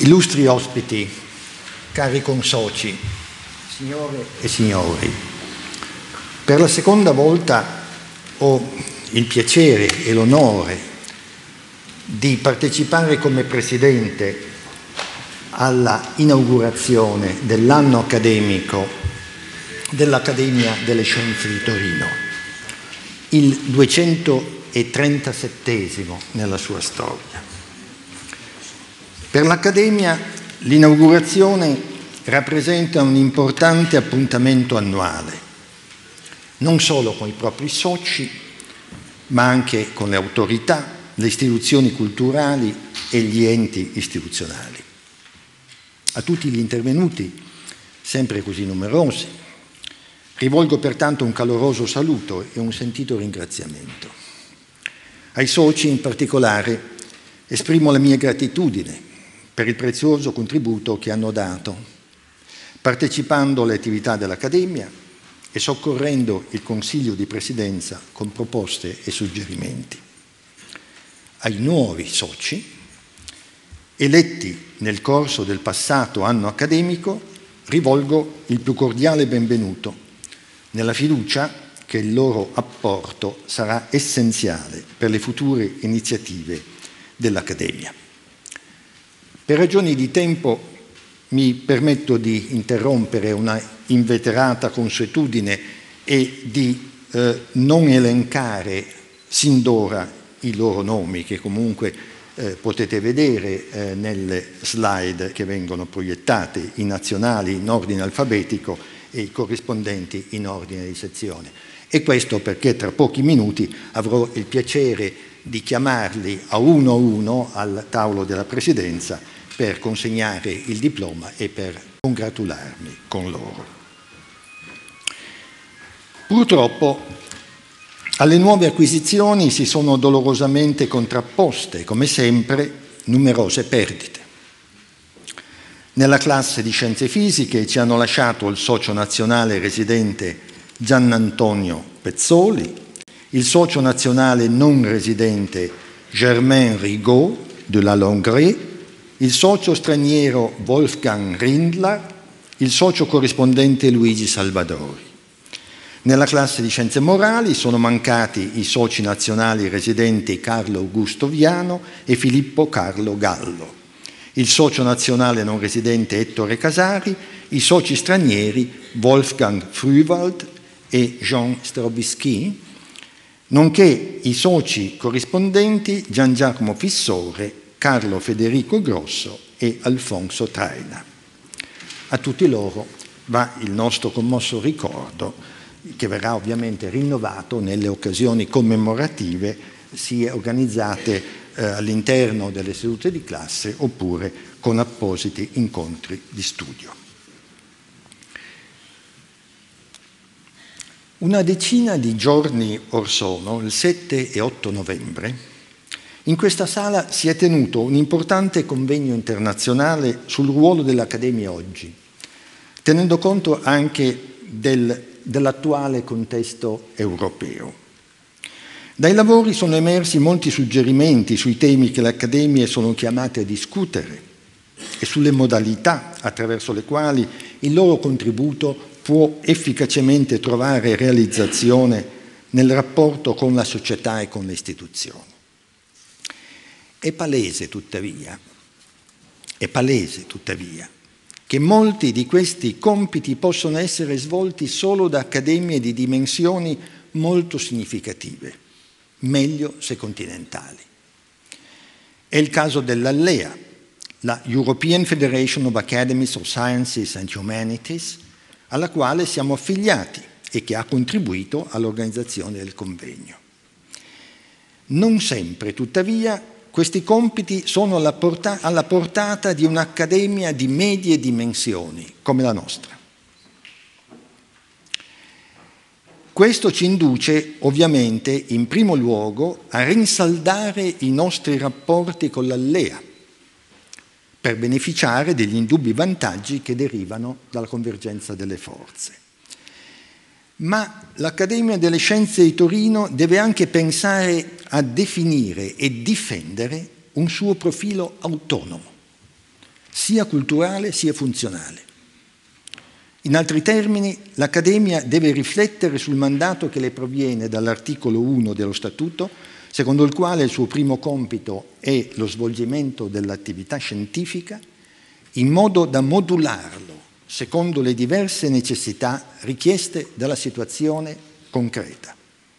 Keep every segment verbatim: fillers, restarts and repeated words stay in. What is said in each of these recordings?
Illustri ospiti, cari consoci, signore e signori, per la seconda volta ho il piacere e l'onore di partecipare come presidente alla inaugurazione dell'anno accademico dell'Accademia delle Scienze di Torino, il duecentotrentasettesimo nella sua storia. Per l'Accademia l'inaugurazione rappresenta un importante appuntamento annuale, non solo con i propri soci, ma anche con le autorità, le istituzioni culturali e gli enti istituzionali. A tutti gli intervenuti, sempre così numerosi, rivolgo pertanto un caloroso saluto e un sentito ringraziamento. Ai soci in particolare esprimo la mia gratitudine per il prezioso contributo che hanno dato, partecipando alle attività dell'Accademia e soccorrendo il Consiglio di Presidenza con proposte e suggerimenti. Ai nuovi soci, eletti nel corso del passato anno accademico, rivolgo il più cordiale benvenuto, nella fiducia che il loro apporto sarà essenziale per le future iniziative dell'Accademia. Per ragioni di tempo mi permetto di interrompere una inveterata consuetudine e di eh, non elencare sin d'ora i loro nomi, che comunque eh, potete vedere eh, nelle slide che vengono proiettate, i nazionali in ordine alfabetico e i corrispondenti in ordine di sezione. E questo perché tra pochi minuti avrò il piacere di chiamarli a uno a uno al tavolo della Presidenza per consegnare il diploma e per congratularmi con loro. Purtroppo alle nuove acquisizioni si sono dolorosamente contrapposte, come sempre, numerose perdite. Nella classe di Scienze Fisiche ci hanno lasciato il socio nazionale residente Giannantonio Pezzoli, il socio nazionale non residente Germain Rigaud de la Longrée, il socio straniero Wolfgang Rindler, il socio corrispondente Luigi Salvadori. Nella classe di Scienze Morali sono mancati i soci nazionali residenti Carlo Augusto Viano e Filippo Carlo Gallo, il socio nazionale non residente Ettore Casari, i soci stranieri Wolfgang Frühwald e Jean Strobisky, nonché i soci corrispondenti Gian Giacomo Fissore, Carlo Federico Grosso e Alfonso Traina. A tutti loro va il nostro commosso ricordo, che verrà ovviamente rinnovato nelle occasioni commemorative sia organizzate eh, all'interno delle sedute di classe oppure con appositi incontri di studio. Una decina di giorni or sono, il sette e otto novembre, in questa sala si è tenuto un importante convegno internazionale sul ruolo dell'Accademia oggi, tenendo conto anche del, dell'attuale contesto europeo. Dai lavori sono emersi molti suggerimenti sui temi che le accademie sono chiamate a discutere e sulle modalità attraverso le quali il loro contributo può efficacemente trovare realizzazione nel rapporto con la società e con le istituzioni. È palese, tuttavia, è palese, tuttavia, che molti di questi compiti possono essere svolti solo da accademie di dimensioni molto significative, meglio se continentali. È il caso dell'Allea, la European Federation of Academies of Sciences and Humanities, alla quale siamo affiliati e che ha contribuito all'organizzazione del convegno. Non sempre, tuttavia, questi compiti sono alla, porta- alla portata di un'accademia di medie dimensioni, come la nostra. Questo ci induce, ovviamente, in primo luogo, a rinsaldare i nostri rapporti con l'Allea, per beneficiare degli indubbi vantaggi che derivano dalla convergenza delle forze. Ma l'Accademia delle Scienze di Torino deve anche pensare a definire e difendere un suo profilo autonomo, sia culturale sia funzionale. In altri termini, l'Accademia deve riflettere sul mandato che le proviene dall'articolo uno dello Statuto, secondo il quale il suo primo compito è lo svolgimento dell'attività scientifica, in modo da modularlo secondo le diverse necessità richieste dalla situazione concreta.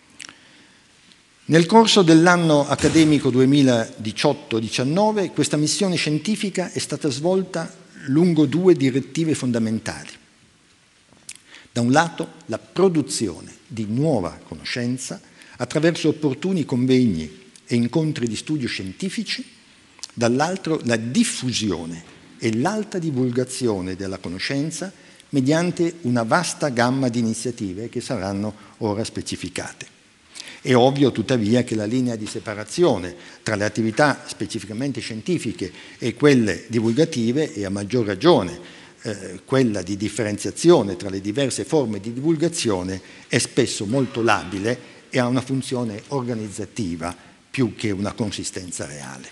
Nel corso dell'anno accademico duemiladiciotto diciannove questa missione scientifica è stata svolta lungo due direttive fondamentali. Da un lato la produzione di nuova conoscenza attraverso opportuni convegni e incontri di studio scientifici, dall'altro la diffusione e l'alta divulgazione della conoscenza mediante una vasta gamma di iniziative che saranno ora specificate. È ovvio tuttavia che la linea di separazione tra le attività specificamente scientifiche e quelle divulgative e a maggior ragione eh, quella di differenziazione tra le diverse forme di divulgazione è spesso molto labile e ha una funzione organizzativa più che una consistenza reale.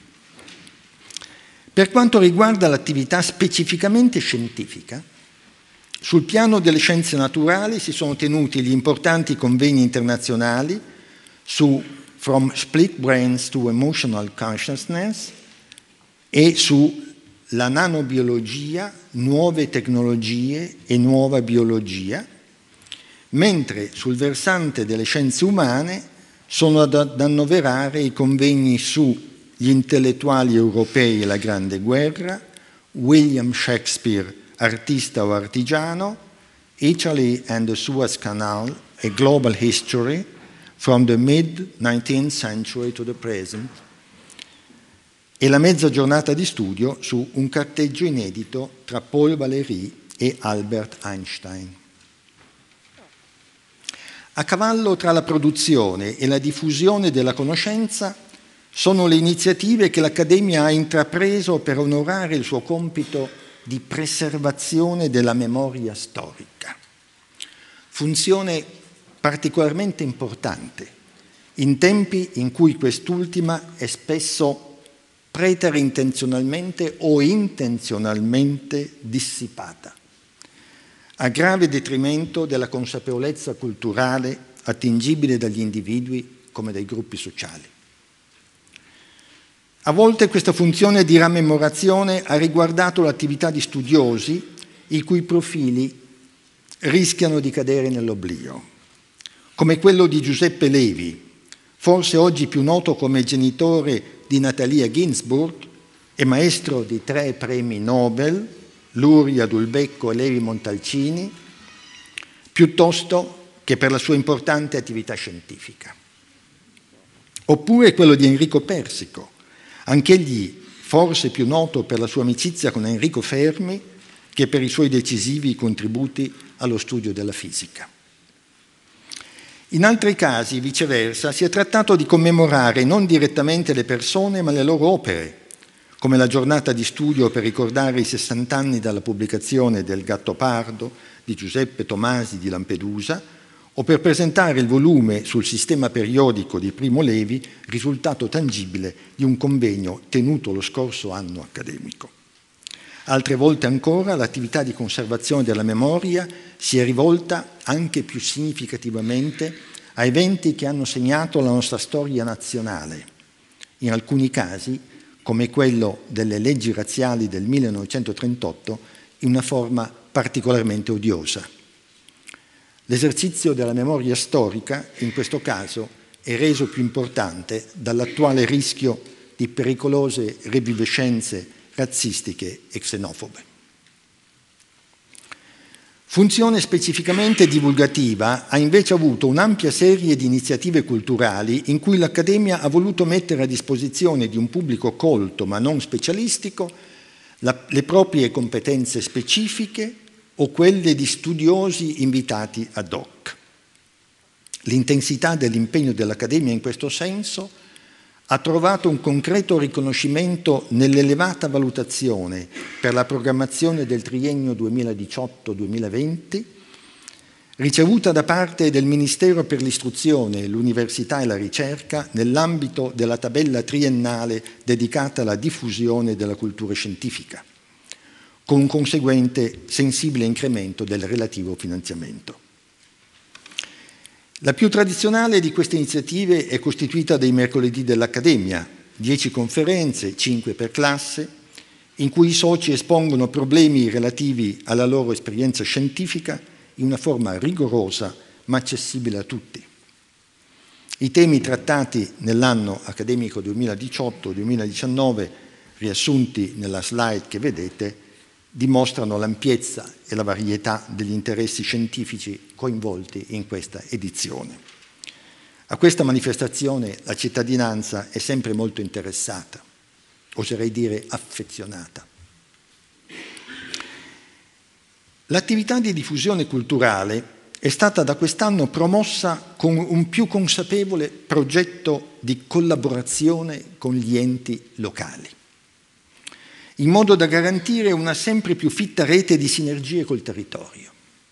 Per quanto riguarda l'attività specificamente scientifica, sul piano delle scienze naturali si sono tenuti gli importanti convegni internazionali su From Split Brains to Emotional Consciousness e su la nanobiologia, nuove tecnologie e nuova biologia, mentre sul versante delle scienze umane sono ad annoverare i convegni su gli intellettuali europei e la Grande Guerra, William Shakespeare, artista o artigiano, Italy and the Suez Canal, a Global History from the mid-nineteenth century to the present, e la mezza giornata di studio su un carteggio inedito tra Paul Valéry e Albert Einstein. A cavallo tra la produzione e la diffusione della conoscenza sono le iniziative che l'Accademia ha intrapreso per onorare il suo compito di preservazione della memoria storica. Funzione particolarmente importante in tempi in cui quest'ultima è spesso preterintenzionalmente o intenzionalmente dissipata, a grave detrimento della consapevolezza culturale attingibile dagli individui come dai gruppi sociali. A volte questa funzione di rammemorazione ha riguardato l'attività di studiosi i cui profili rischiano di cadere nell'oblio, come quello di Giuseppe Levi, forse oggi più noto come genitore di Natalia Ginzburg e maestro di tre premi Nobel, Luria Dulbecco e Levi Montalcini, piuttosto che per la sua importante attività scientifica. Oppure quello di Enrico Persico, anch'egli forse più noto per la sua amicizia con Enrico Fermi che per i suoi decisivi contributi allo studio della fisica. In altri casi, viceversa, si è trattato di commemorare non direttamente le persone ma le loro opere, come la giornata di studio per ricordare i sessant'anni dalla pubblicazione del Gattopardo di Giuseppe Tomasi di Lampedusa, o per presentare il volume sul sistema periodico di Primo Levi, risultato tangibile di un convegno tenuto lo scorso anno accademico. Altre volte ancora l'attività di conservazione della memoria si è rivolta anche più significativamente a eventi che hanno segnato la nostra storia nazionale, in alcuni casi, come quello delle leggi razziali del millenovecentotrentotto, in una forma particolarmente odiosa. L'esercizio della memoria storica, in questo caso, è reso più importante dall'attuale rischio di pericolose revivescenze razzistiche e xenofobe. Funzione specificamente divulgativa ha invece avuto un'ampia serie di iniziative culturali in cui l'Accademia ha voluto mettere a disposizione di un pubblico colto ma non specialistico la, le proprie competenze specifiche o quelle di studiosi invitati ad hoc. L'intensità dell'impegno dell'Accademia in questo senso ha trovato un concreto riconoscimento nell'elevata valutazione per la programmazione del triennio duemiladiciotto duemilaventi, ricevuta da parte del Ministero per l'Istruzione, l'Università e la Ricerca nell'ambito della tabella triennale dedicata alla diffusione della cultura scientifica. con un conseguente sensibile incremento del relativo finanziamento. La più tradizionale di queste iniziative è costituita dai mercoledì dell'Accademia, dieci conferenze, cinque per classe, in cui i soci espongono problemi relativi alla loro esperienza scientifica in una forma rigorosa ma accessibile a tutti. I temi trattati nell'anno accademico duemiladiciotto duemiladiciannove, riassunti nella slide che vedete, dimostrano l'ampiezza e la varietà degli interessi scientifici coinvolti in questa edizione. A questa manifestazione la cittadinanza è sempre molto interessata, oserei dire affezionata. L'attività di diffusione culturale è stata da quest'anno promossa con un più consapevole progetto di collaborazione con gli enti locali, in modo da garantire una sempre più fitta rete di sinergie col territorio.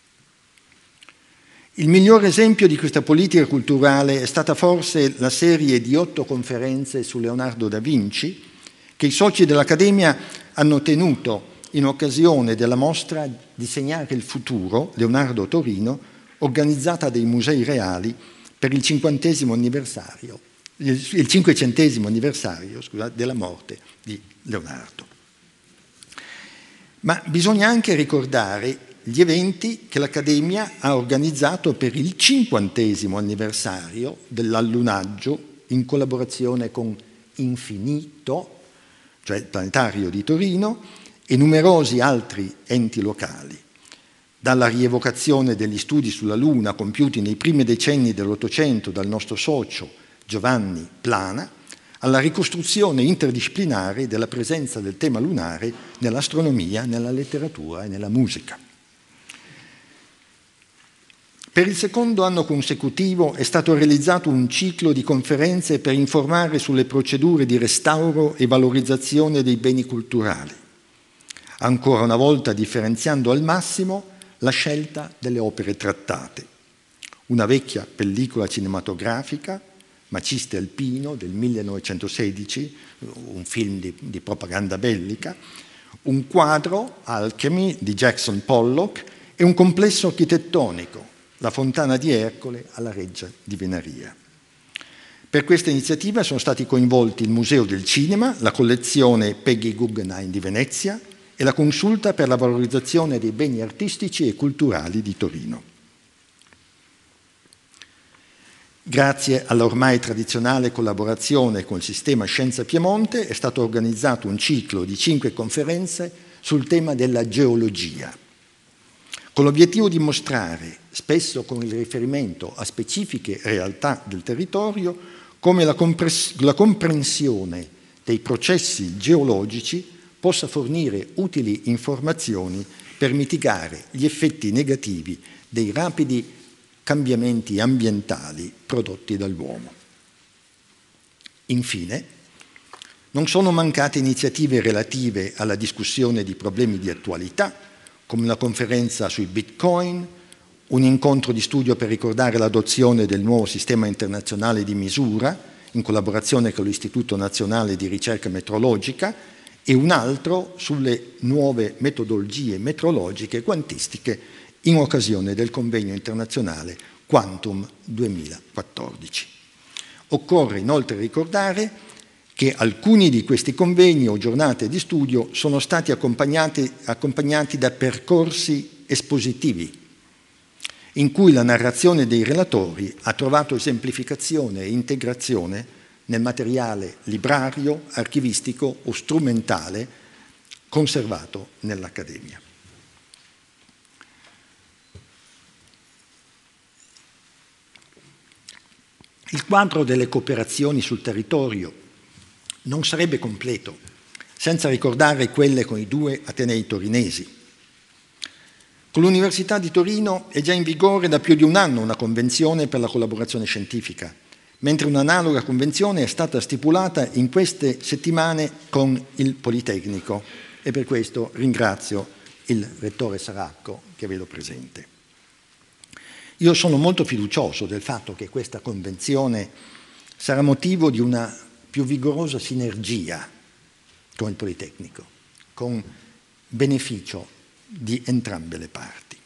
Il miglior esempio di questa politica culturale è stata forse la serie di otto conferenze su Leonardo da Vinci che i soci dell'Accademia hanno tenuto in occasione della mostra Disegnare il futuro, Leonardo Torino, organizzata dai Musei Reali per il cinquantesimo anniversario, il cinquecentesimo anniversario, scusate, della morte di Leonardo. Ma bisogna anche ricordare gli eventi che l'Accademia ha organizzato per il cinquantesimo anniversario dell'allunaggio in collaborazione con Infinito, cioè il Planetario di Torino, e numerosi altri enti locali, dalla rievocazione degli studi sulla Luna compiuti nei primi decenni dell'Ottocento dal nostro socio Giovanni Plana, alla ricostruzione interdisciplinare della presenza del tema lunare nell'astronomia, nella letteratura e nella musica. Per il secondo anno consecutivo è stato realizzato un ciclo di conferenze per informare sulle procedure di restauro e valorizzazione dei beni culturali, ancora una volta differenziando al massimo la scelta delle opere trattate. Una vecchia pellicola cinematografica, Maciste alpino, del millenovecentosedici, un film di, di propaganda bellica, un quadro, Alchemy, di Jackson Pollock, e un complesso architettonico, la Fontana di Ercole alla Reggia di Venaria. Per questa iniziativa sono stati coinvolti il Museo del Cinema, la collezione Peggy Guggenheim di Venezia e la Consulta per la valorizzazione dei beni artistici e culturali di Torino. Grazie alla ormai tradizionale collaborazione con il sistema Scienza Piemonte è stato organizzato un ciclo di cinque conferenze sul tema della geologia, con l'obiettivo di mostrare, spesso con il riferimento a specifiche realtà del territorio, come la, la comprensione dei processi geologici possa fornire utili informazioni per mitigare gli effetti negativi dei rapidi cambiamenti ambientali prodotti dall'uomo. Infine, non sono mancate iniziative relative alla discussione di problemi di attualità, come la conferenza sui bitcoin, un incontro di studio per ricordare l'adozione del nuovo sistema internazionale di misura, in collaborazione con l'Istituto Nazionale di Ricerca Metrologica, e un altro sulle nuove metodologie metrologiche e quantistiche in occasione del convegno internazionale Quantum duemilaquattordici. Occorre inoltre ricordare che alcuni di questi convegni o giornate di studio sono stati accompagnati, accompagnati da percorsi espositivi, in cui la narrazione dei relatori ha trovato esemplificazione e integrazione nel materiale librario, archivistico o strumentale conservato nell'Accademia. Il quadro delle cooperazioni sul territorio non sarebbe completo senza ricordare quelle con i due atenei torinesi. Con l'Università di Torino è già in vigore da più di un anno una convenzione per la collaborazione scientifica, mentre un'analoga convenzione è stata stipulata in queste settimane con il Politecnico, e per questo ringrazio il Rettore Saracco che vedo presente. Io sono molto fiducioso del fatto che questa convenzione sarà motivo di una più vigorosa sinergia con il Politecnico, con beneficio di entrambe le parti.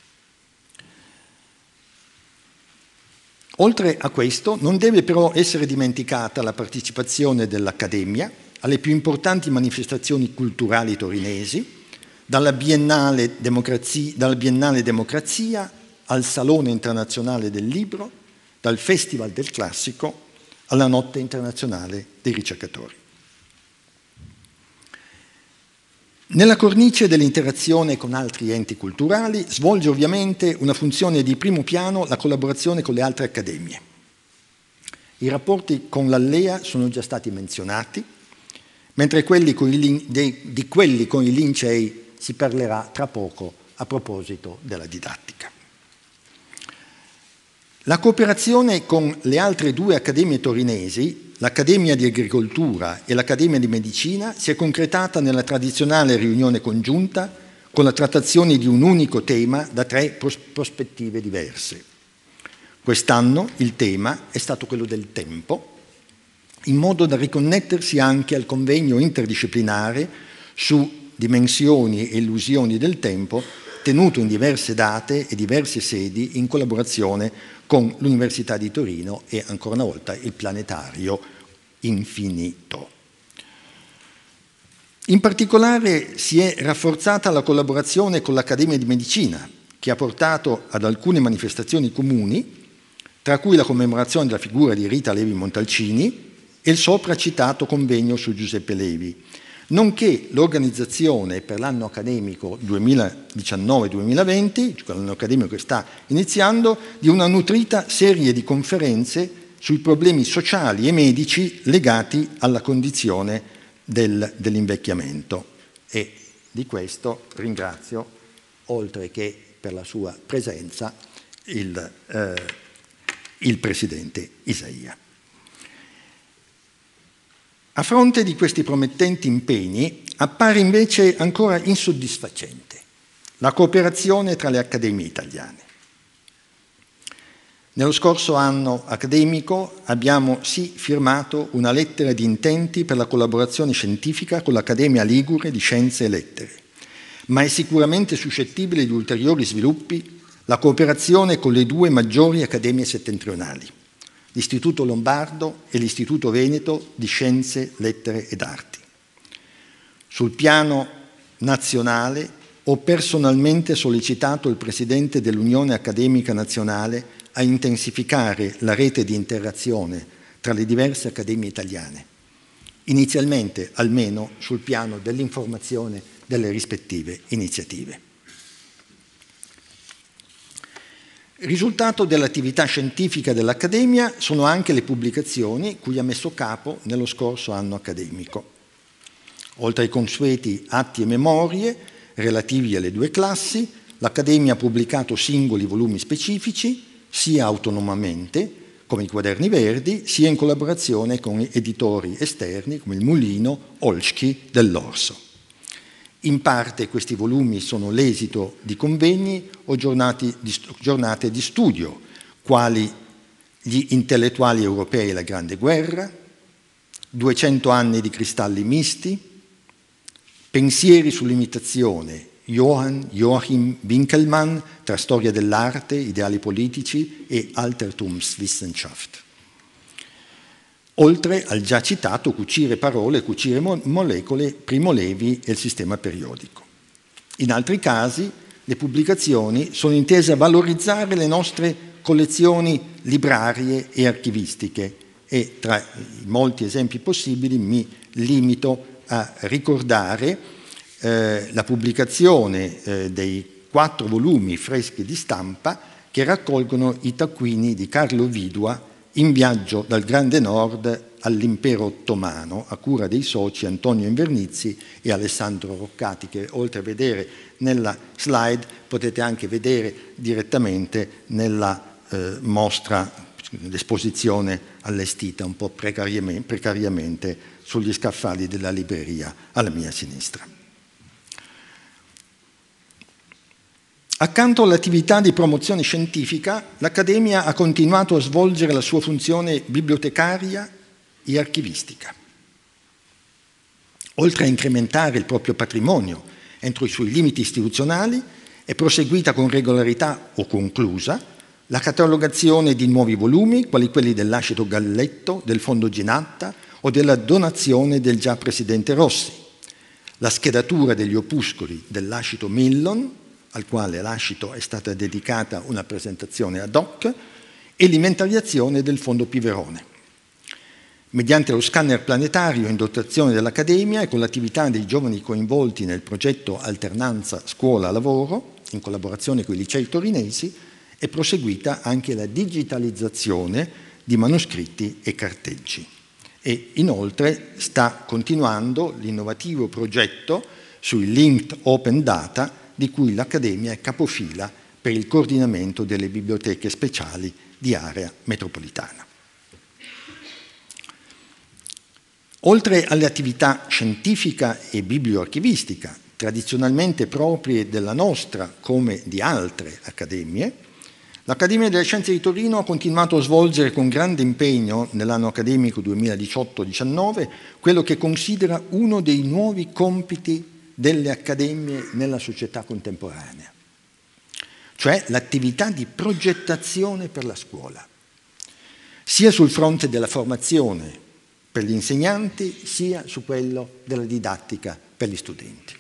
Oltre a questo, non deve però essere dimenticata la partecipazione dell'Accademia alle più importanti manifestazioni culturali torinesi, dalla Biennale Democrazia, dalla Biennale Democrazia al Salone Internazionale del Libro, dal Festival del Classico alla Notte Internazionale dei Ricercatori. Nella cornice dell'interazione con altri enti culturali svolge ovviamente una funzione di primo piano la collaborazione con le altre accademie. I rapporti con l'Allea sono già stati menzionati, mentre quelli con i, di, di quelli con i lincei si parlerà tra poco a proposito della didattica. La cooperazione con le altre due accademie torinesi, l'Accademia di Agricoltura e l'Accademia di Medicina, si è concretata nella tradizionale riunione congiunta con la trattazione di un unico tema da tre pros- prospettive diverse. Quest'anno il tema è stato quello del tempo, in modo da riconnettersi anche al convegno interdisciplinare su dimensioni e illusioni del tempo, tenuto in diverse date e diverse sedi in collaborazione con l'Università di Torino e ancora una volta il Planetario Infinito. In particolare si è rafforzata la collaborazione con l'Accademia di Medicina, che ha portato ad alcune manifestazioni comuni, tra cui la commemorazione della figura di Rita Levi Montalcini e il sopra citato convegno su Giuseppe Levi, nonché l'organizzazione per l'anno accademico duemiladiciannove duemilaventi, cioè l'anno accademico che sta iniziando, di una nutrita serie di conferenze sui problemi sociali e medici legati alla condizione del, dell'invecchiamento. E di questo ringrazio, oltre che per la sua presenza, il, eh, il Presidente Isaia. A fronte di questi promettenti impegni appare invece ancora insoddisfacente la cooperazione tra le accademie italiane. Nello scorso anno accademico abbiamo sì firmato una lettera di intenti per la collaborazione scientifica con l'Accademia Ligure di Scienze e Lettere, ma è sicuramente suscettibile di ulteriori sviluppi la cooperazione con le due maggiori accademie settentrionali, l'Istituto Lombardo e l'Istituto Veneto di Scienze, Lettere ed Arti. Sul piano nazionale ho personalmente sollecitato il Presidente dell'Unione Accademica Nazionale a intensificare la rete di interazione tra le diverse accademie italiane, inizialmente almeno sul piano dell'informazione delle rispettive iniziative. Risultato dell'attività scientifica dell'Accademia sono anche le pubblicazioni cui ha messo capo nello scorso anno accademico. Oltre ai consueti atti e memorie relativi alle due classi, l'Accademia ha pubblicato singoli volumi specifici, sia autonomamente, come i Quaderni Verdi, sia in collaborazione con editori esterni come il Mulino, Olschi, dell'Orso. In parte questi volumi sono l'esito di convegni o giornate di, giornate di studio, quali gli intellettuali europei e la Grande Guerra, duecento anni di cristalli misti, pensieri sull'imitazione, Johann Joachim Winkelmann, tra storia dell'arte, ideali politici e Altertumswissenschaft. Oltre al già citato Cucire parole, cucire molecole, Primo Levi e il sistema periodico. In altri casi le pubblicazioni sono intese a valorizzare le nostre collezioni librarie e archivistiche e tra i molti esempi possibili mi limito a ricordare eh, la pubblicazione eh, dei quattro volumi freschi di stampa che raccolgono i taccuini di Carlo Vidua in viaggio dal Grande Nord all'Impero Ottomano, a cura dei soci Antonio Invernizzi e Alessandro Roccati, che oltre a vedere nella slide potete anche vedere direttamente nella eh, mostra, l'esposizione allestita un po' precariamente, precariamente sugli scaffali della libreria alla mia sinistra. Accanto all'attività di promozione scientifica, l'Accademia ha continuato a svolgere la sua funzione bibliotecaria e archivistica. Oltre a incrementare il proprio patrimonio Entro i suoi limiti istituzionali è proseguita con regolarità o conclusa la catalogazione di nuovi volumi, quali quelli dell'Acido Galletto, del Fondo Ginatta o della donazione del già presidente Rossi, la schedatura degli opuscoli dell'Acido Millon, al quale l'Acido è stata dedicata una presentazione ad hoc, e l'inventariazione del Fondo Piverone. Mediante lo scanner planetario in dotazione dell'Accademia e con l'attività dei giovani coinvolti nel progetto Alternanza Scuola-Lavoro, in collaborazione con i licei torinesi, è proseguita anche la digitalizzazione di manoscritti e carteggi. E inoltre sta continuando l'innovativo progetto sui Linked Open Data, di cui l'Accademia è capofila per il coordinamento delle biblioteche speciali di area metropolitana. Oltre alle attività scientifica e biblioarchivistica, tradizionalmente proprie della nostra come di altre accademie, l'Accademia delle Scienze di Torino ha continuato a svolgere con grande impegno nell'anno accademico duemiladiciotto diciannove quello che considera uno dei nuovi compiti delle accademie nella società contemporanea, cioè l'attività di progettazione per la scuola, sia sul fronte della formazione per gli insegnanti, sia su quello della didattica per gli studenti.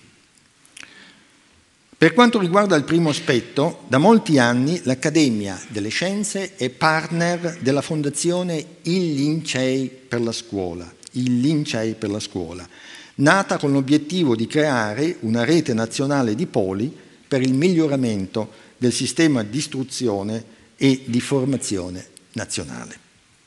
Per quanto riguarda il primo aspetto, da molti anni l'Accademia delle Scienze è partner della Fondazione Il Lincei per la Scuola, il Lincei per la Scuola, nata con l'obiettivo di creare una rete nazionale di poli per il miglioramento del sistema di istruzione e di formazione nazionale.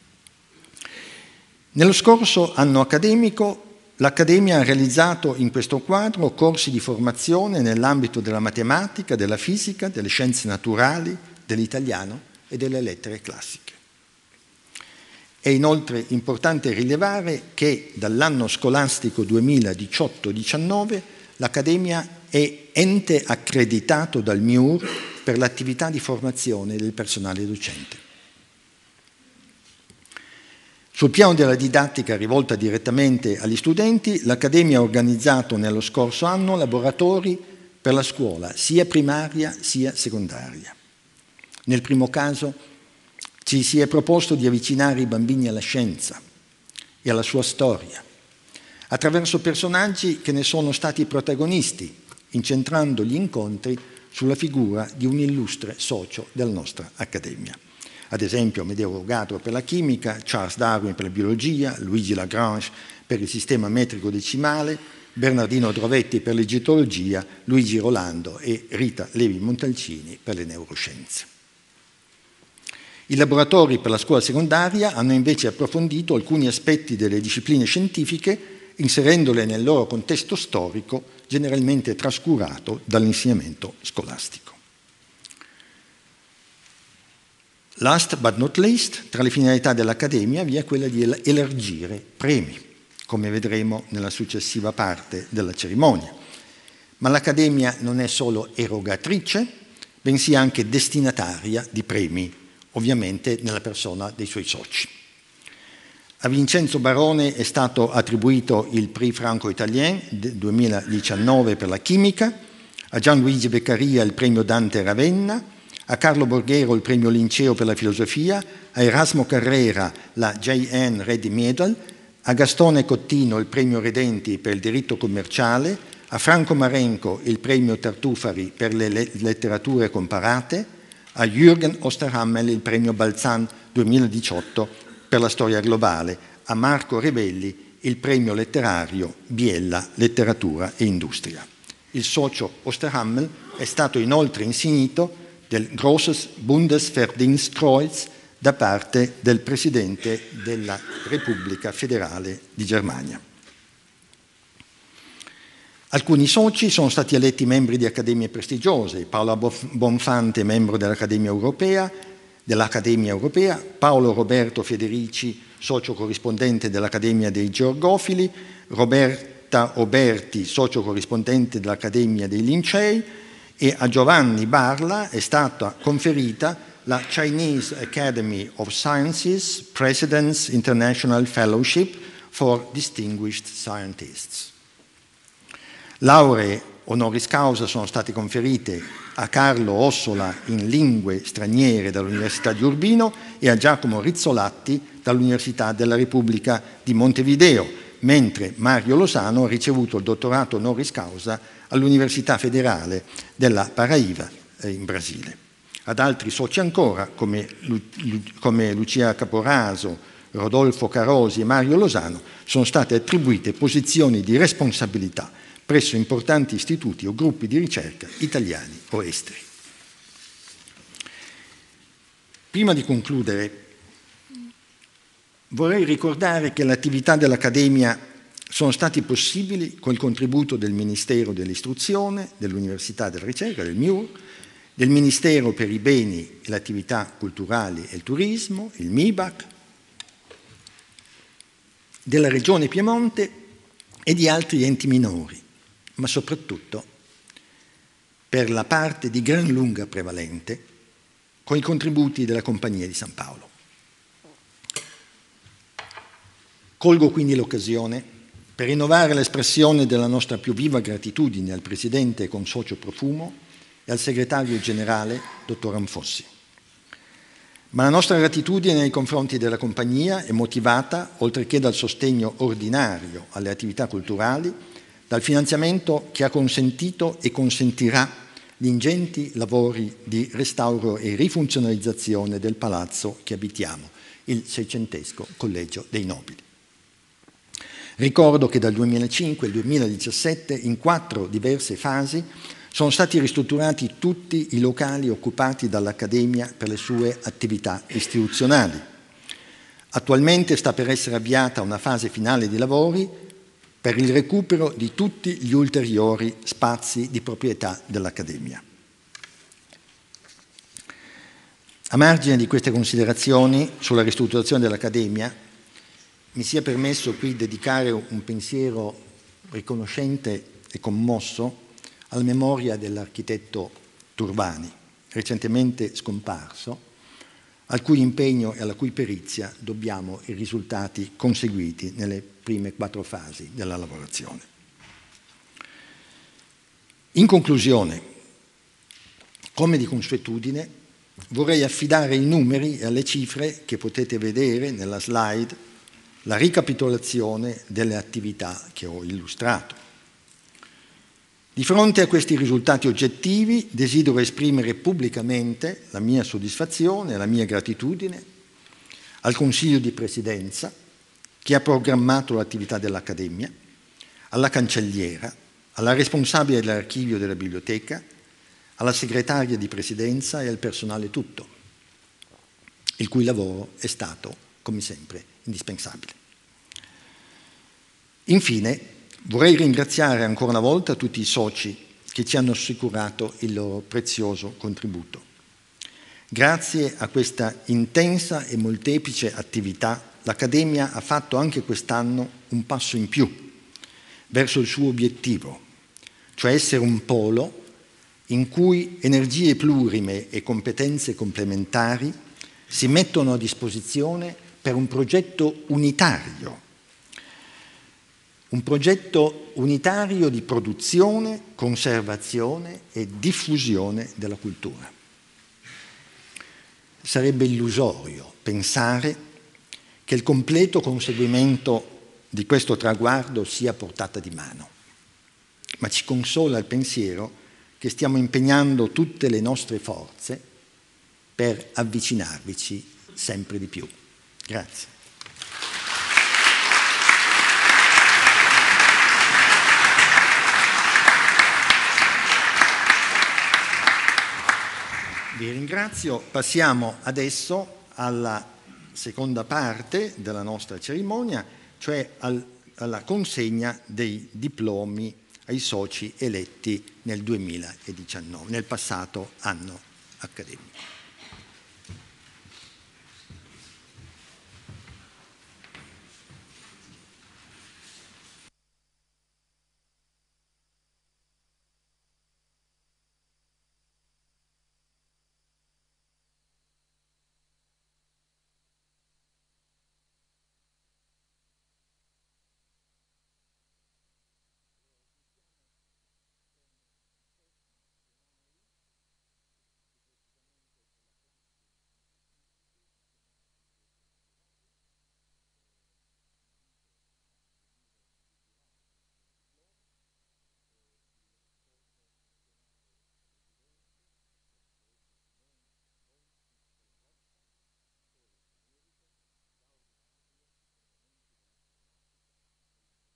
Nello scorso anno accademico l'Accademia ha realizzato in questo quadro corsi di formazione nell'ambito della matematica, della fisica, delle scienze naturali, dell'italiano e delle lettere classiche. È inoltre importante rilevare che dall'anno scolastico duemiladiciotto diciannove l'Accademia è ente accreditato dal M I U R per l'attività di formazione del personale docente. Sul piano della didattica rivolta direttamente agli studenti, l'Accademia ha organizzato nello scorso anno laboratori per la scuola, sia primaria sia secondaria. Nel primo caso ci si è proposto di avvicinare i bambini alla scienza e alla sua storia, attraverso personaggi che ne sono stati protagonisti, incentrando gli incontri sulla figura di un illustre socio della nostra Accademia. Ad esempio Amedeo Avogadro per la chimica, Charles Darwin per la biologia, Luigi Lagrange per il sistema metrico decimale, Bernardino Drovetti per l'egittologia, Luigi Rolando e Rita Levi Montalcini per le neuroscienze. I laboratori per la scuola secondaria hanno invece approfondito alcuni aspetti delle discipline scientifiche, inserendole nel loro contesto storico, generalmente trascurato dall'insegnamento scolastico. Last but not least, tra le finalità dell'Accademia vi è quella di elargire premi, come vedremo nella successiva parte della cerimonia. Ma l'Accademia non è solo erogatrice, bensì anche destinataria di premi, ovviamente nella persona dei suoi soci. A Vincenzo Barone è stato attribuito il Prix Franco-Italien duemiladiciannove per la chimica, a Gianluigi Beccaria il premio Dante Ravenna, a Carlo Borghero il premio Linceo per la filosofia, a Erasmo Carrera la J N Reddy Medal, a Gastone Cottino il premio Redenti per il diritto commerciale, a Franco Marenco il premio Tartufari per le letterature comparate, a Jürgen Osterhammel il premio Balzan duemiladiciotto per la storia globale, a Marco Rebelli il premio letterario Biella Letteratura e Industria. Il socio Osterhammel è stato inoltre insignito del Großes Bundesverdienstkreuz da parte del Presidente della Repubblica Federale di Germania. Alcuni soci sono stati eletti membri di accademie prestigiose: Paola Bonfante, membro dell'Accademia Europea, dell'Accademia Europea, Paolo Roberto Federici, socio corrispondente dell'Accademia dei Georgofili, Roberta Oberti, socio corrispondente dell'Accademia dei Lincei, e a Giovanni Barla è stata conferita la Chinese Academy of Sciences President's International Fellowship for Distinguished Scientists. Lauree honoris causa sono state conferite a Carlo Ossola in lingue straniere dall'Università di Urbino e a Giacomo Rizzolatti dall'Università della Repubblica di Montevideo, mentre Mario Losano ha ricevuto il dottorato honoris causa all'Università Federale della Paraíba in Brasile. Ad altri soci ancora, come, Lu come Lucia Caporaso, Rodolfo Carosi e Mario Losano, sono state attribuite posizioni di responsabilità presso importanti istituti o gruppi di ricerca italiani o esteri. Prima di concludere, vorrei ricordare che le attività dell'Accademia sono stati possibili col contributo del Ministero dell'Istruzione, dell'Università della Ricerca, del M I U R, del Ministero per i Beni e le Attività Culturali e il Turismo, il M I B A C, della Regione Piemonte e di altri enti minori, ma soprattutto per la parte di gran lunga prevalente con i contributi della Compagnia di San Paolo. Colgo quindi l'occasione per rinnovare l'espressione della nostra più viva gratitudine al Presidente e Consocio Profumo e al Segretario Generale, Dottor Anfossi. Ma la nostra gratitudine nei confronti della Compagnia è motivata, oltre che dal sostegno ordinario alle attività culturali, dal finanziamento che ha consentito e consentirà gli ingenti lavori di restauro e rifunzionalizzazione del palazzo che abitiamo, il seicentesco Collegio dei Nobili. Ricordo che dal duemilacinque al duemiladiciassette, in quattro diverse fasi, sono stati ristrutturati tutti i locali occupati dall'Accademia per le sue attività istituzionali. Attualmente sta per essere avviata una fase finale di lavori per il recupero di tutti gli ulteriori spazi di proprietà dell'Accademia. A margine di queste considerazioni sulla ristrutturazione dell'Accademia, mi sia permesso qui dedicare un pensiero riconoscente e commosso alla memoria dell'architetto Turbani, recentemente scomparso, al cui impegno e alla cui perizia dobbiamo i risultati conseguiti nelle prime quattro fasi della lavorazione. In conclusione, come di consuetudine, vorrei affidare ai numeri e alle cifre che potete vedere nella slide la ricapitolazione delle attività che ho illustrato. Di fronte a questi risultati oggettivi desidero esprimere pubblicamente la mia soddisfazione e la mia gratitudine al Consiglio di Presidenza che ha programmato l'attività dell'Accademia, alla cancelliera, alla responsabile dell'archivio della biblioteca, alla segretaria di Presidenza e al personale tutto, il cui lavoro è stato, come sempre, indispensabile. Infine, vorrei ringraziare ancora una volta tutti i soci che ci hanno assicurato il loro prezioso contributo. Grazie a questa intensa e molteplice attività, l'Accademia ha fatto anche quest'anno un passo in più verso il suo obiettivo, cioè essere un polo in cui energie plurime e competenze complementari si mettono a disposizione per un progetto unitario, un progetto unitario di produzione, conservazione e diffusione della cultura. Sarebbe illusorio pensare che il completo conseguimento di questo traguardo sia a portata di mano, ma ci consola il pensiero che stiamo impegnando tutte le nostre forze per avvicinarvici sempre di più. Grazie. Vi ringrazio. Passiamo adesso alla seconda parte della nostra cerimonia, cioè al, alla consegna dei diplomi ai soci eletti nel duemiladiciannove, nel passato anno accademico.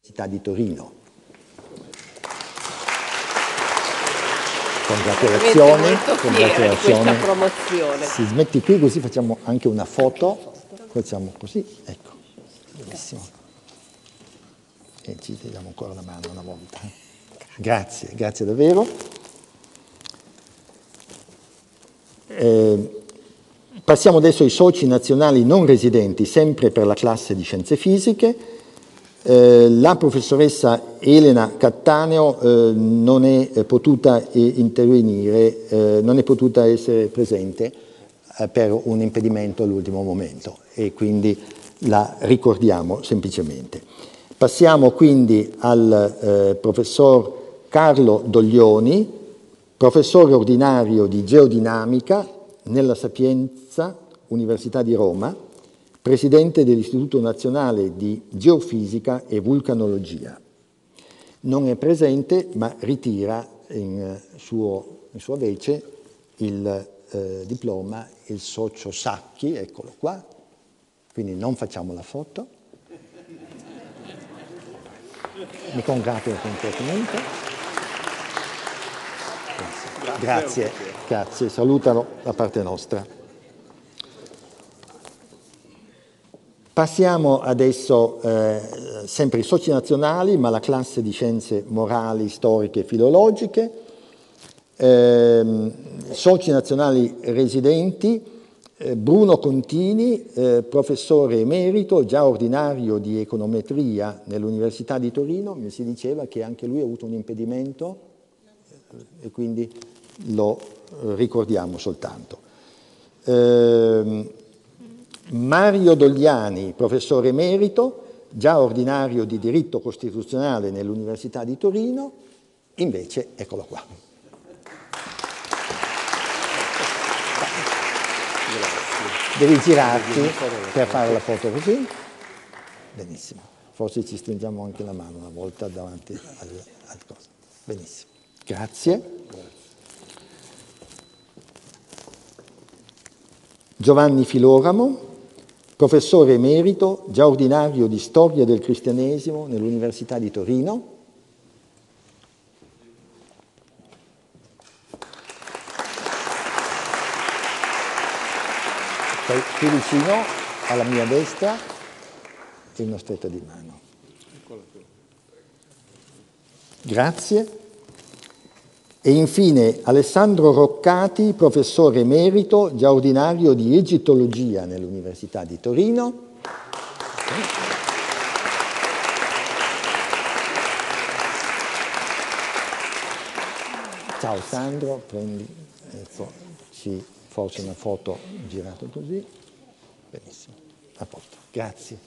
Università di Torino. Congratulazioni, congratulazioni. Questa promozione. Si smetti qui così facciamo anche una foto. Facciamo così, ecco, bellissimo. E ci diamo ancora la mano una volta. Grazie, grazie davvero. Eh, passiamo adesso ai soci nazionali non residenti, sempre per la classe di scienze fisiche. Eh, la professoressa Elena Cattaneo eh, non è potuta intervenire, eh, non è potuta essere presente eh, per un impedimento all'ultimo momento e quindi la ricordiamo semplicemente. Passiamo quindi al eh, professor Carlo Doglioni, professore ordinario di geodinamica nella Sapienza, Università di Roma, presidente dell'Istituto Nazionale di Geofisica e Vulcanologia. Non è presente, ma ritira in, suo, in sua vece il eh, diploma il socio Sacchi, eccolo qua, quindi non facciamo la foto. Mi congratulo completamente. Grazie, grazie, grazie. Salutano da parte nostra. Passiamo adesso, eh, sempre ai soci nazionali, ma la classe di scienze morali, storiche e filologiche. Eh, soci nazionali residenti, eh, Bruno Contini, eh, professore emerito, già ordinario di econometria nell'Università di Torino. Mi si diceva che anche lui ha avuto un impedimento eh, e quindi lo ricordiamo soltanto. Eh, Mario Dogliani, professore emerito, già ordinario di diritto costituzionale nell'Università di Torino, invece eccolo qua. Devi girarti per fare la foto così. Benissimo. Forse ci stringiamo anche la mano una volta davanti alle, alle cose. Benissimo. Grazie. Giovanni Filoramo, professore emerito, già ordinario di storia del cristianesimo nell'Università di Torino. Qui vicino, alla mia destra, e una stretta di mano. Grazie. E infine Alessandro Roccati, professore emerito, già ordinario di egittologia nell'Università di Torino. Ciao Sandro, prendi, ecco, sì, forse una foto girata così. Benissimo, a posto, grazie.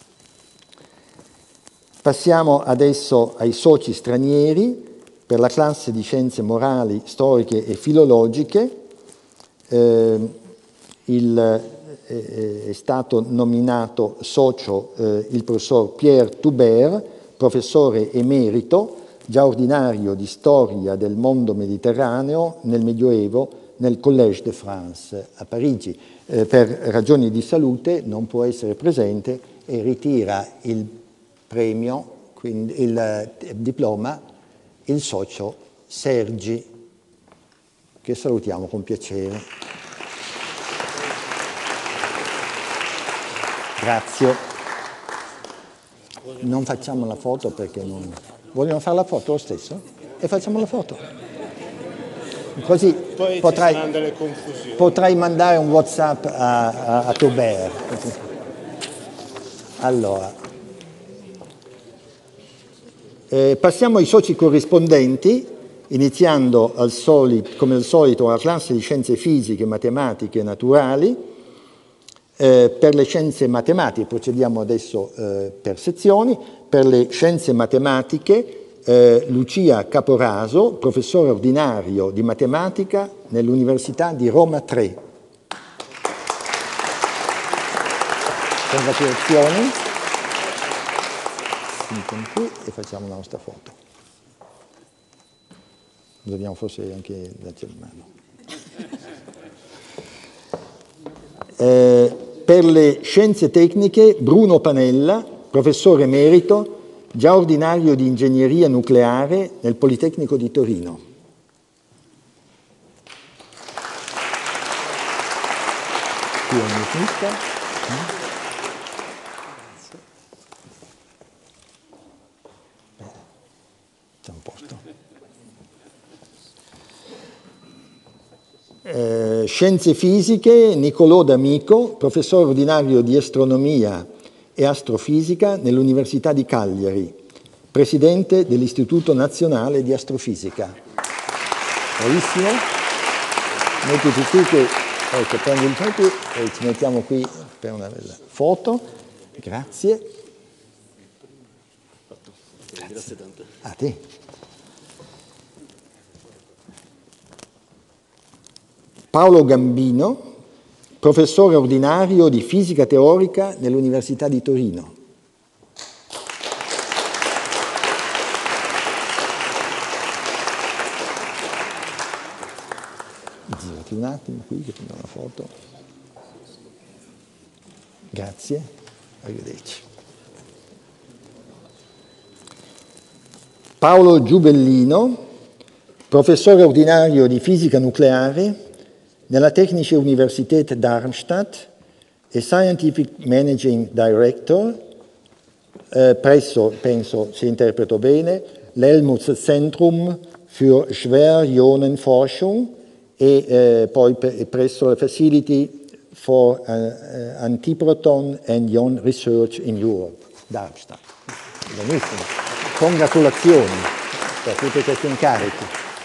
Passiamo adesso ai soci stranieri. Per la classe di scienze morali, storiche e filologiche eh, il, eh, è stato nominato socio eh, il professor Pierre Toubert, professore emerito, già ordinario di storia del mondo mediterraneo nel Medioevo nel Collège de France a Parigi. Eh, per ragioni di salute non può essere presente e ritira il premio, quindi il eh, diploma, il socio Sergi, che salutiamo con piacere. Grazie. Non facciamo la foto perché non... Vogliono fare la foto lo stesso? E facciamo la foto. Così Poi potrai, ci saranno delle confusioni. potrai mandare un WhatsApp a, a, a Toubert. Allora... Eh, passiamo ai soci corrispondenti, iniziando al soli, come al solito la classe di scienze fisiche, matematiche e naturali. Eh, per le scienze matematiche, procediamo adesso eh, per sezioni, per le scienze matematiche eh, Lucia Caporaso, professore ordinario di matematica nell'Università di Roma tre. Congratulazioni. Qui e facciamo la nostra foto. Dobbiamo forse anche darci la mano. Eh, per le scienze tecniche Bruno Panella, professore emerito, già ordinario di ingegneria nucleare nel Politecnico di Torino. Qui è un micro. C'è un posto. Eh, scienze fisiche, Niccolò D'Amico, professore ordinario di astronomia e astrofisica nell'Università di Cagliari, presidente dell'Istituto Nazionale di Astrofisica. Bravissimo. Mettiti qui che, ecco, prendi il tempo e ci mettiamo qui per una bella foto. Grazie. Grazie, Grazie tante. A te. Paolo Gambino, professore ordinario di fisica teorica nell'Università di Torino. Girati un attimo qui che prendo una foto. Grazie, arrivederci. Paolo Giubellino, professore ordinario di fisica nucleare nella Technische Universität Darmstadt e Scientific Managing Director eh, presso, penso si interpreto bene, l'Helmholtz Zentrum für Schwerionenforschung e eh, poi pre presso la Facility for uh, Antiproton and Ion Research in Europe, Darmstadt. Benissimo, congratulazioni per tutti questi incarichi.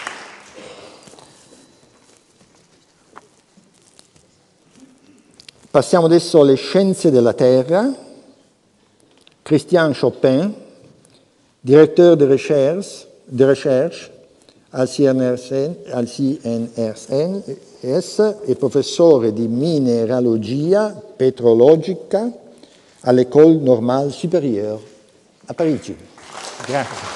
Passiamo adesso alle scienze della Terra. Christian Chopin, direttore de recherche, de recherche al C N R S e professore di mineralogia petrologica all'École Normale Supérieure a Parigi. Grazie.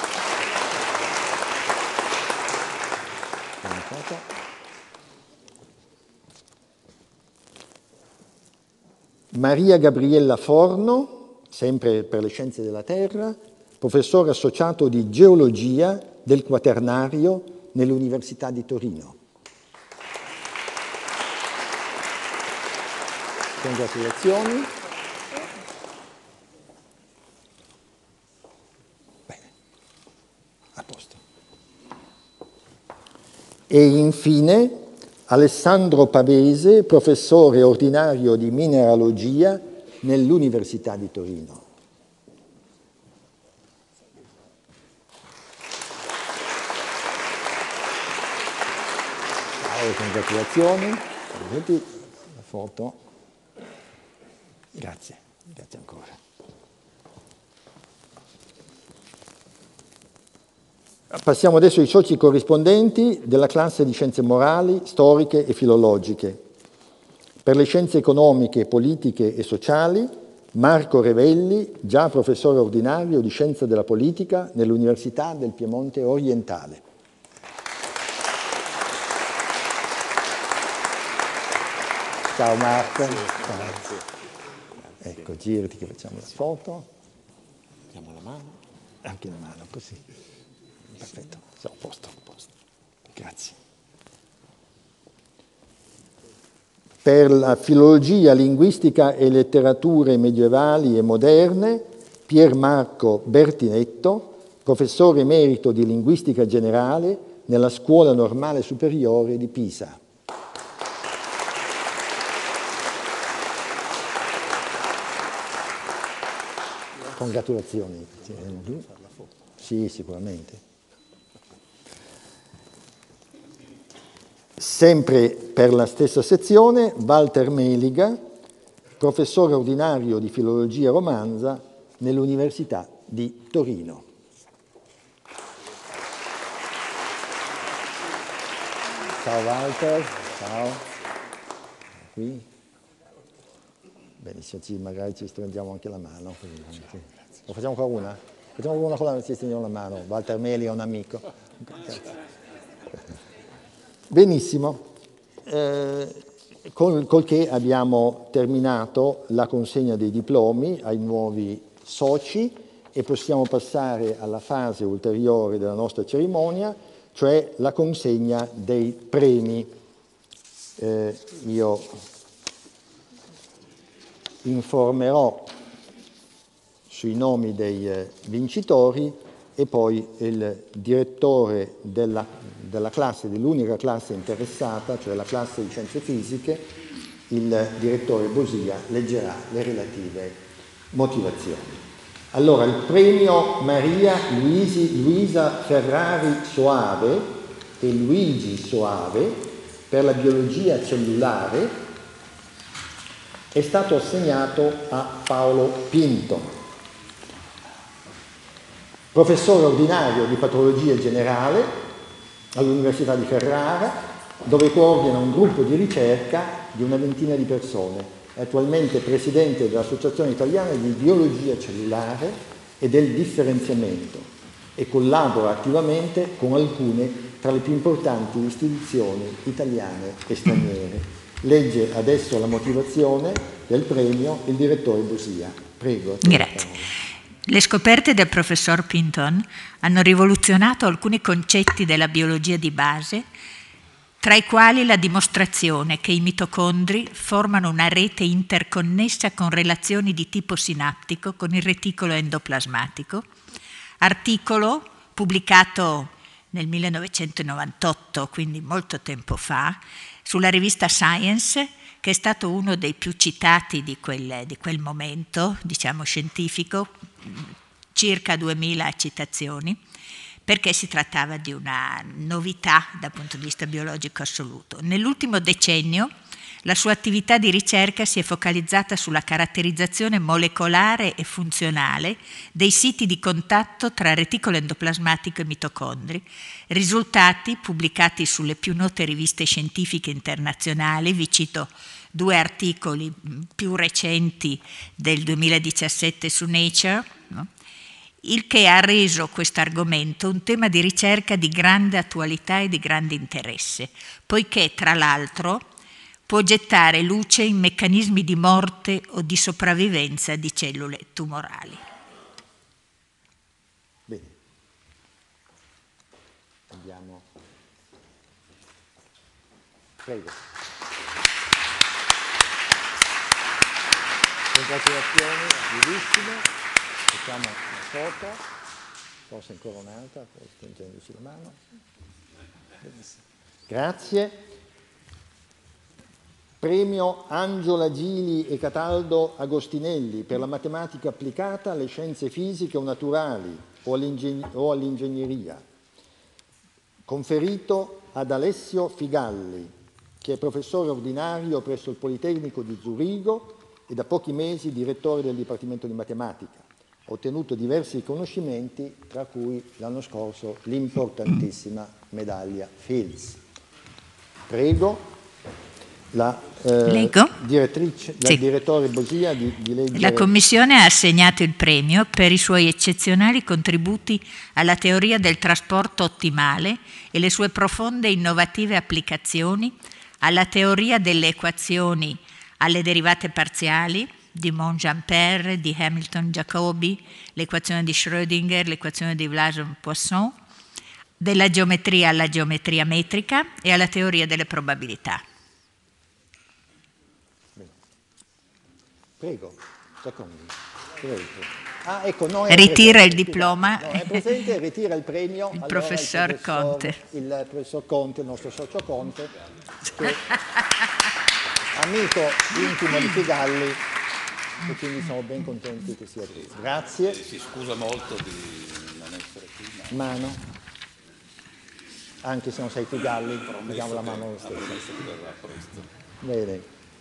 Maria Gabriella Forno, sempre per le scienze della Terra, professore associato di geologia del Quaternario nell'Università di Torino. Congratulazioni. Bene, a posto. E infine Alessandro Pavese, professore ordinario di mineralogia nell'Università di Torino. Ciao, congratulazioni. Vedete la foto? Grazie, grazie ancora. Passiamo adesso ai soci corrispondenti della classe di scienze morali, storiche e filologiche. Per le scienze economiche, politiche e sociali, Marco Revelli, già professore ordinario di scienza della politica nell'Università del Piemonte Orientale. Ciao Marco. Grazie. Ecco, girati che facciamo la foto. Mettiamo la mano. Anche la mano, così. Perfetto, siamo a posto, a posto. Grazie. Per la filologia, linguistica e letterature medievali e moderne, Pier Marco Bertinetto, professore emerito di linguistica generale nella Scuola Normale Superiore di Pisa. Congratulazioni. Sì, sicuramente. Sempre per la stessa sezione, Walter Meliga, professore ordinario di filologia romanza nell'Università di Torino. Ciao Walter, ciao. Qui. Benissimo, ci, magari ci stringiamo anche la mano. Lo facciamo qua una? Facciamo una con la ci stringiamo la mano. Walter Meliga è un amico. Grazie. Benissimo, eh, col, col che abbiamo terminato la consegna dei diplomi ai nuovi soci e possiamo passare alla fase ulteriore della nostra cerimonia, cioè la consegna dei premi. Eh, io informerò sui nomi dei eh, vincitori e poi il direttore della, della classe, dell'unica classe interessata, cioè la classe di scienze fisiche, il direttore Bosia leggerà le relative motivazioni. Allora, il premio Maria Luisi, Luisa Ferrari Soave e Luigi Soave per la biologia cellulare è stato assegnato a Paolo Pinto, professore ordinario di patologia generale all'Università di Ferrara, dove coordina un gruppo di ricerca di una ventina di persone. È attualmente presidente dell'Associazione Italiana di Biologia Cellulare e del Differenziamento e collabora attivamente con alcune tra le più importanti istituzioni italiane e straniere. Legge adesso la motivazione del premio il direttore Bosia. Prego. Grazie. Le scoperte del professor Pinton hanno rivoluzionato alcuni concetti della biologia di base, tra i quali la dimostrazione che i mitocondri formano una rete interconnessa con relazioni di tipo sinaptico con il reticolo endoplasmatico, articolo pubblicato nel millenovecentonovantotto, quindi molto tempo fa, sulla rivista Science, che è stato uno dei più citati di quel, di quel momento, diciamo scientifico, circa duemila citazioni, perché si trattava di una novità dal punto di vista biologico assoluto. Nell'ultimo decennio la sua attività di ricerca si è focalizzata sulla caratterizzazione molecolare e funzionale dei siti di contatto tra reticolo endoplasmatico e mitocondri, risultati pubblicati sulle più note riviste scientifiche internazionali. Vi cito due articoli più recenti del duemiladiciassette su Nature, no? Il che ha reso questo argomento un tema di ricerca di grande attualità e di grande interesse, poiché tra l'altro può gettare luce in meccanismi di morte o di sopravvivenza di cellule tumorali. Bene. Andiamo. Prego. Congratulazioni, bellissime. Facciamo una foto, forse ancora un'altra, stringendosi la mano. Grazie. Premio Angela Gili e Cataldo Agostinelli per la matematica applicata alle scienze fisiche o naturali o all'ingegneria, conferito ad Alessio Figalli, che è professore ordinario presso il Politecnico di Zurigo e da pochi mesi direttore del Dipartimento di Matematica. Ha ottenuto diversi riconoscimenti, tra cui l'anno scorso l'importantissima medaglia Fields. Prego la, eh, direttrice, la sì. direttore Bosia di, di leggere. La Commissione ha assegnato il premio per i suoi eccezionali contributi alla teoria del trasporto ottimale e le sue profonde e innovative applicazioni alla teoria delle equazioni alle derivate parziali, di Monge-Ampère, di Hamilton-Jacobi, l'equazione di Schrödinger, l'equazione di Vlasov-Poisson, della geometria alla geometria metrica e alla teoria delle probabilità. Prego, secondi. Prego. Ah, ecco, no, ritira presente, il diploma. No, è presente e ritira il premio. Il, allora, professor il professor Conte. Il professor Conte, il nostro socio Conte, che amico intimo di Figalli, e quindi siamo ben contenti che sia qui. Grazie. Si scusa molto di non essere qui. Ma... Mano. Anche se non sei Figalli, diamo la mano lo stesso. Bene.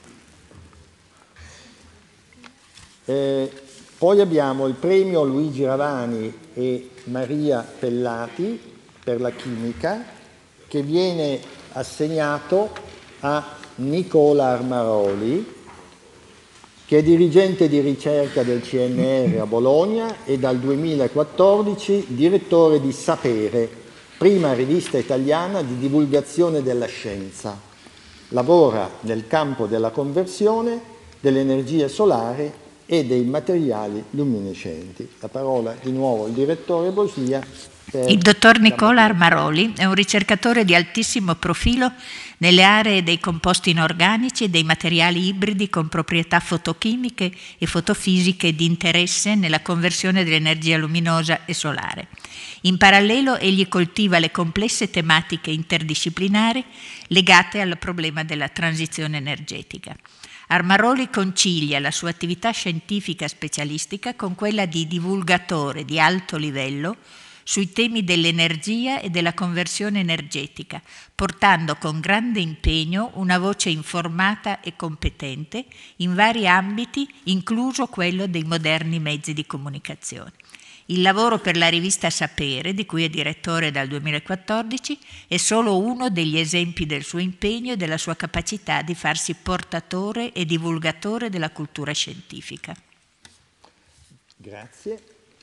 Eh, poi abbiamo il premio Luigi Ravani e Maria Pellati per la chimica, che viene assegnato a Nicola Armaroli, che è dirigente di ricerca del C N R a Bologna e dal duemilaquattordici direttore di Sapere, prima rivista italiana di divulgazione della scienza. Lavora nel campo della conversione dell'energia solare e dei materiali luminescenti. La parola di nuovo al direttore Bosia. Il dottor Nicola Armaroli è un ricercatore di altissimo profilo nelle aree dei composti inorganici e dei materiali ibridi con proprietà fotochimiche e fotofisiche di interesse nella conversione dell'energia luminosa e solare. In parallelo egli coltiva le complesse tematiche interdisciplinari legate al problema della transizione energetica. Armaroli concilia la sua attività scientifica specialistica con quella di divulgatore di alto livello sui temi dell'energia e della conversione energetica, portando con grande impegno una voce informata e competente in vari ambiti, incluso quello dei moderni mezzi di comunicazione. Il lavoro per la rivista Sapere, di cui è direttore dal duemilaquattordici, è solo uno degli esempi del suo impegno e della sua capacità di farsi portatore e divulgatore della cultura scientifica. Grazie.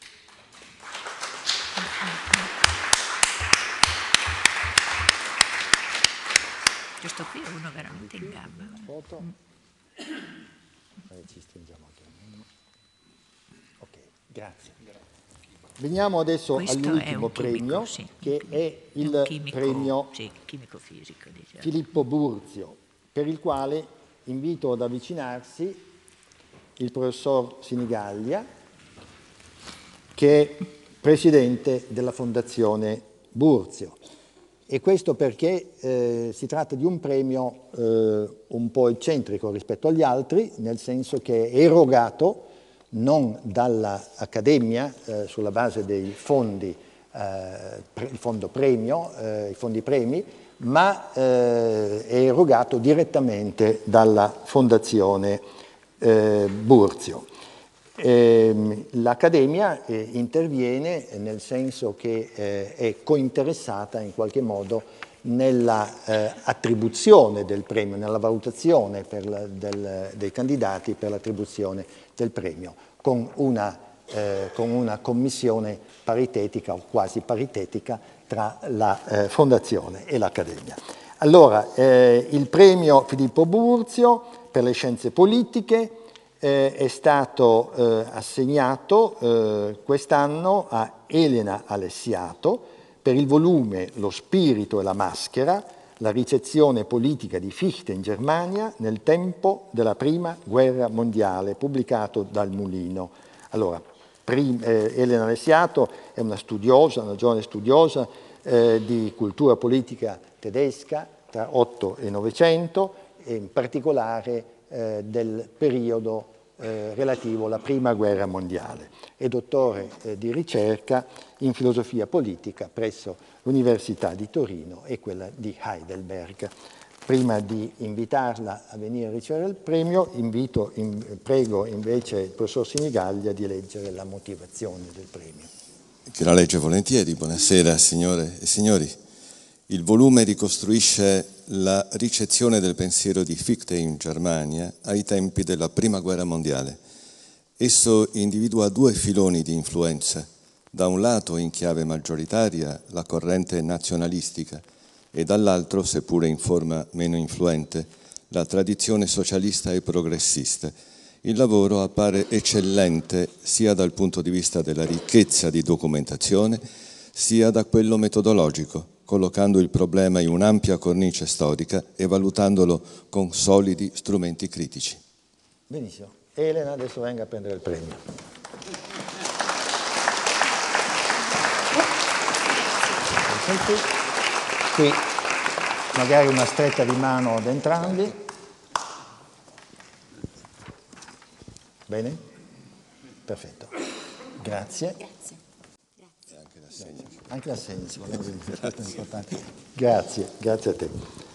Questo qui è uno veramente in gamba. Foto. Ci stringiamo anche. Ok, grazie. Veniamo adesso all'ultimo premio, sì, che è il è chimico, premio sì, chimico-fisico, diciamo. Filippo Burzio, per il quale invito ad avvicinarsi il professor Sinigaglia, che è presidente della Fondazione Burzio. E questo perché eh, si tratta di un premio eh, un po' eccentrico rispetto agli altri, nel senso che è erogato non dall'Accademia eh, sulla base dei fondi, eh, pre, il fondo premio, eh, i fondi premi, ma eh, è erogato direttamente dalla Fondazione eh, Burzio. Eh, L'Accademia eh, interviene nel senso che eh, è cointeressata in qualche modo nella eh, attribuzione del premio, nella valutazione per la, del, dei candidati per l'attribuzione del premio, con una, eh, con una commissione paritetica o quasi paritetica tra la eh, Fondazione e l'Accademia. Allora, eh, il premio Filippo Burzio per le scienze politiche eh, è stato eh, assegnato eh, quest'anno a Elena Alessiato per il volume Lo spirito e la maschera, la ricezione politica di Fichte in Germania nel tempo della Prima Guerra Mondiale, pubblicato dal Mulino. Allora, prim, eh, Elena Alessiato è una studiosa, una giovane studiosa eh, di cultura politica tedesca tra otto e novecento, e in particolare eh, del periodo eh, relativo alla Prima Guerra Mondiale. È dottore eh, di ricerca in filosofia politica presso l'Università di Torino e quella di Heidelberg. Prima di invitarla a venire a ricevere il premio, invito, in, prego invece il professor Sinigaglia di leggere la motivazione del premio. Che la legge volentieri. Buonasera signore e signori. Il volume ricostruisce la ricezione del pensiero di Fichte in Germania ai tempi della Prima Guerra Mondiale. Esso individua due filoni di influenza. Da un lato, in chiave maggioritaria, la corrente nazionalistica e dall'altro, seppure in forma meno influente, la tradizione socialista e progressista. Il lavoro appare eccellente sia dal punto di vista della ricchezza di documentazione, sia da quello metodologico, collocando il problema in un'ampia cornice storica e valutandolo con solidi strumenti critici. Benissimo. Elena adesso venga a prendere il premio. Qui magari una stretta di mano ad entrambi. Bene? Perfetto. Grazie. Grazie. Grazie. Anche l'assegno. Anche l'assegno, sicuramente è importante. Grazie, grazie a te.